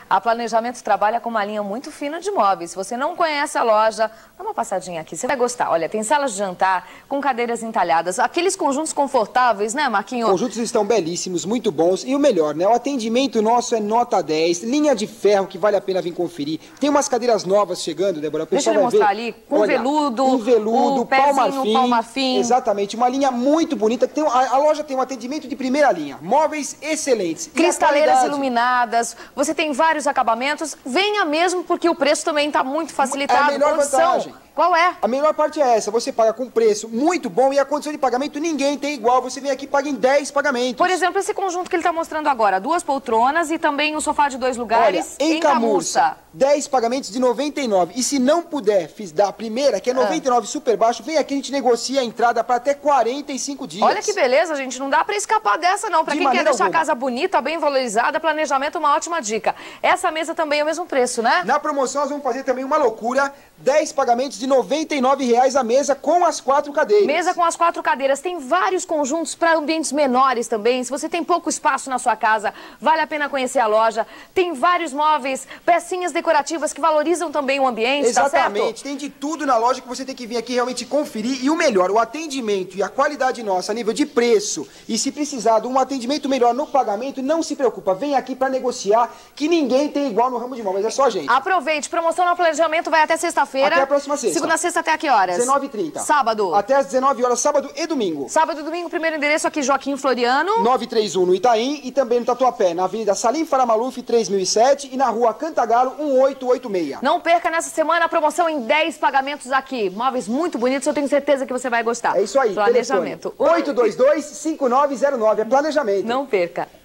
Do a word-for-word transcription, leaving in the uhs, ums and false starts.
A Planejamento trabalha com uma linha muito fina de móveis. Se você não conhece a loja, dá uma passadinha aqui, você vai gostar. Olha, tem salas de jantar com cadeiras entalhadas, aqueles conjuntos confortáveis, né, Marquinhos? Os conjuntos estão belíssimos, muito bons. E o melhor, né? O atendimento nosso é nota dez, linha de ferro que vale a pena vir conferir. Tem umas cadeiras novas chegando, Débora. O Deixa pessoal eu mostrar vai ali, ver. com Olha, veludo, um veludo, o pau pezinho, marfim. pau marfim. Exatamente, uma linha muito bonita. Tem, a, a loja tem um atendimento de primeira linha, móveis excelentes. Cristaleiras iluminadas, você tem vários acabamentos. Venha mesmo, porque o preço também está muito facilitado. É a melhor condição. vantagem. Qual é? A melhor parte é essa, você paga com preço muito bom e a condição de pagamento ninguém tem igual. Você vem aqui e paga em dez pagamentos. Por exemplo, esse conjunto que ele está mostrando agora, duas poltronas e também um sofá de dois lugares. Olha, em, em camurça, camurça. dez pagamentos de noventa e nove. E se não puder fiz dar a primeira, que é noventa e nove ah. super baixo, vem aqui, a gente negocia a entrada para até quarenta e cinco dias. Olha que beleza, gente, não dá para escapar dessa não. Para De quem quer deixar alguma. a casa bonita, bem valorizada, Planejamento é uma ótima dica. Essa mesa também é o mesmo preço, né? Na promoção nós vamos fazer também uma loucura, dez pagamentos de noventa e nove reais a mesa com as quatro cadeiras. Mesa com as quatro cadeiras. Tem vários conjuntos para ambientes menores também. Se você tem pouco espaço na sua casa, vale a pena conhecer a loja. Tem vários móveis, pecinhas decorativas que valorizam também o ambiente, Exatamente. Tá certo? Tem de tudo na loja que você tem que vir aqui realmente conferir. E o melhor, o atendimento e a qualidade nossa a nível de preço. E se precisar de um atendimento melhor no pagamento, não se preocupa. Vem aqui para negociar, que ninguém tem igual no ramo de móveis. É só a gente. Aproveite. Promoção no Planejamento vai até sexta-feira. Até a próxima sexta. Segunda a sexta até a que horas? dezenove e trinta. Sábado. Até às dezenove horas, sábado e domingo. Sábado e domingo, primeiro endereço aqui, Joaquim Floriano. novecentos e trinta e um no Itaim e também no Tatuapé, na Avenida Salim Faramaluf, três mil e sete e na Rua Cantagalo, um oito oito seis. Não perca nessa semana a promoção em dez pagamentos aqui. Móveis muito bonitos, eu tenho certeza que você vai gostar. É isso aí. Planejamento. oito dois dois, cinco nove zero nove. É Planejamento. Não perca.